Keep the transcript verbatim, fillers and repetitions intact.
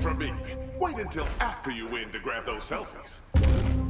from me. Wait until after you win to grab those selfies.